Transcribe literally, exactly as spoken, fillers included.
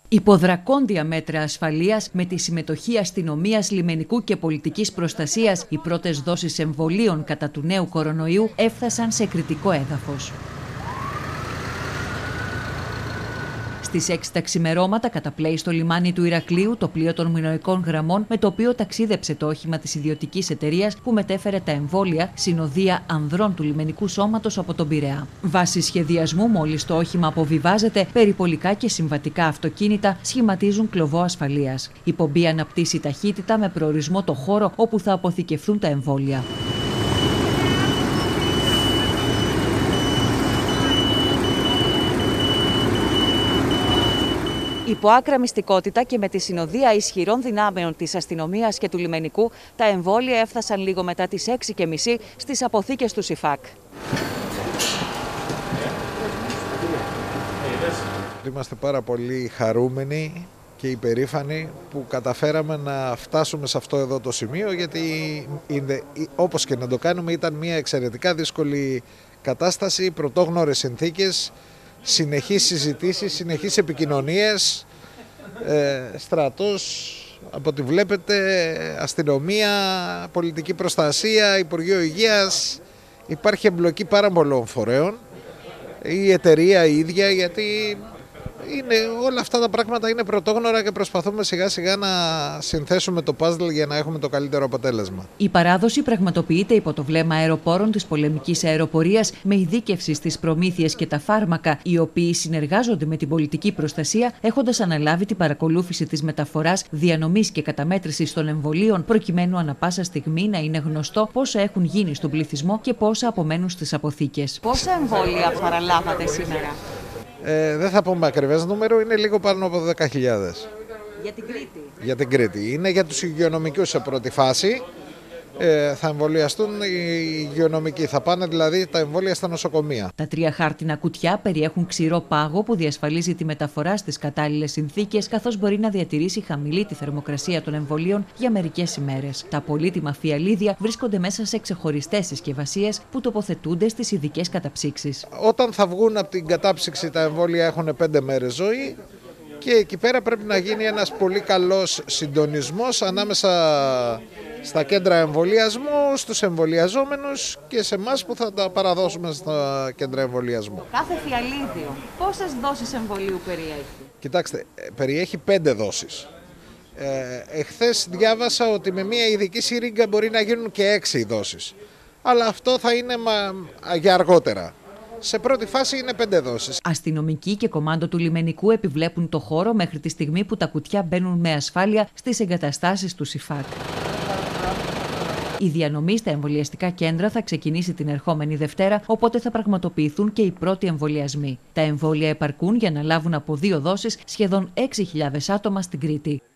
Υπό δρακόντια μέτρα ασφαλείας, με τη συμμετοχή αστυνομίας, λιμενικού και πολιτικής προστασίας, οι πρώτες δόσεις εμβολίων κατά του νέου κορονοϊού έφτασαν σε κριτικό έδαφος. Στις έξι τα ξημερώματα καταπλέει στο λιμάνι του Ηρακλείου το πλοίο των μηνοϊκών γραμμών με το οποίο ταξίδεψε το όχημα της ιδιωτικής εταιρείας που μετέφερε τα εμβόλια, συνοδεία ανδρών του λιμενικού σώματος από τον Πειραιά. Βάσει σχεδιασμού, μόλις το όχημα αποβιβάζεται, περιπολικά και συμβατικά αυτοκίνητα σχηματίζουν κλωβό ασφαλείας. Η πομπή αναπτύσσει ταχύτητα με προορισμό το χώρο όπου θα αποθηκευθούν τα εμβόλια. Υπό άκρα μυστικότητα και με τη συνοδεία ισχυρών δυνάμεων της αστυνομίας και του λιμενικού, τα εμβόλια έφτασαν λίγο μετά τις έξι και μισή στις αποθήκες του ΣΥΦΑΚ. Είμαστε πάρα πολύ χαρούμενοι και υπερήφανοι που καταφέραμε να φτάσουμε σε αυτό εδώ το σημείο, γιατί είναι, όπως και να το κάνουμε ήταν μια εξαιρετικά δύσκολη κατάσταση, πρωτόγνωρες συνθήκες, συνεχείς συζητήσεις, συνεχείς επικοινωνίες, ε, στρατός, από ό,τι βλέπετε, αστυνομία, πολιτική προστασία, Υπουργείο Υγείας, υπάρχει εμπλοκή πάρα πολλών φορέων, η εταιρεία η ίδια, γιατί είναι, όλα αυτά τα πράγματα είναι πρωτόγνωρα και προσπαθούμε σιγά σιγά να συνθέσουμε το puzzle για να έχουμε το καλύτερο αποτέλεσμα. Η παράδοση πραγματοποιείται υπό το βλέμμα αεροπόρων της πολεμικής αεροπορίας με ειδίκευση στις προμήθειες και τα φάρμακα, οι οποίοι συνεργάζονται με την πολιτική προστασία, έχοντας αναλάβει την παρακολούθηση της μεταφοράς, διανομής και καταμέτρησης των εμβολίων, προκειμένου ανα πάσα στιγμή να είναι γνωστό πόσα έχουν γίνει στον πληθυσμό και πόσα απομένουν στις αποθήκες. Πόσα εμβόλια παραλάβατε σήμερα? Ε, δεν θα πούμε ακριβές νούμερο, είναι λίγο πάνω από δέκα χιλιάδες. Για την Κρήτη. Για την Κρήτη. Είναι για τους υγειονομικούς σε πρώτη φάση. Ε, θα εμβολιαστούν οι υγειονομικοί. Θα πάνε δηλαδή τα εμβόλια στα νοσοκομεία. Τα τρία χάρτινα κουτιά περιέχουν ξηρό πάγο που διασφαλίζει τη μεταφορά στις κατάλληλες συνθήκες, καθώς μπορεί να διατηρήσει χαμηλή τη θερμοκρασία των εμβολίων για μερικές ημέρες. Τα πολύτιμα φιαλίδια βρίσκονται μέσα σε ξεχωριστές συσκευασίες που τοποθετούνται στις ειδικές καταψύξεις. Όταν θα βγουν από την κατάψυξη, τα εμβόλια έχουν πέντε μέρες ζωή. Και εκεί πέρα πρέπει να γίνει ένας πολύ καλός συντονισμός ανάμεσα στα κέντρα εμβολιασμού, στους εμβολιαζόμενους και σε εμάς που θα τα παραδώσουμε στα κέντρα εμβολιασμού. Κάθε φιαλίδιο πόσες δόσεις εμβολίου περιέχει? Κοιτάξτε, περιέχει πέντε δόσεις. Ε, εχθές διάβασα ότι με μια ειδική συρίγγα μπορεί να γίνουν και έξι δόσεις. Αλλά αυτό θα είναι μα, για αργότερα. Σε πρώτη φάση είναι πέντε δόσεις. Αστυνομικοί και κομμάντο του λιμενικού επιβλέπουν το χώρο μέχρι τη στιγμή που τα κουτιά μπαίνουν με ασφάλεια στις εγκαταστάσεις του ΣΥΦΑΚ. Η διανομή στα εμβολιαστικά κέντρα θα ξεκινήσει την ερχόμενη Δευτέρα, οπότε θα πραγματοποιηθούν και οι πρώτοι εμβολιασμοί. Τα εμβόλια επαρκούν για να λάβουν από δύο δόσεις σχεδόν έξι χιλιάδες άτομα στην Κρήτη.